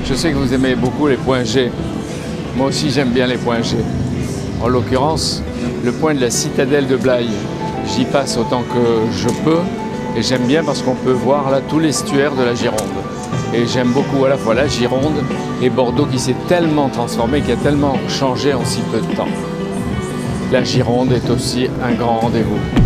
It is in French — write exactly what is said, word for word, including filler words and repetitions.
Je sais que vous aimez beaucoup les points G. Moi aussi, j'aime bien les points G. En l'occurrence, le point de la citadelle de Blaye. J'y passe autant que je peux et j'aime bien parce qu'on peut voir là tout l'estuaire de la Gironde. Et j'aime beaucoup à la fois la Gironde et Bordeaux qui s'est tellement transformé, qui a tellement changé en si peu de temps. La Gironde est aussi un grand rendez-vous.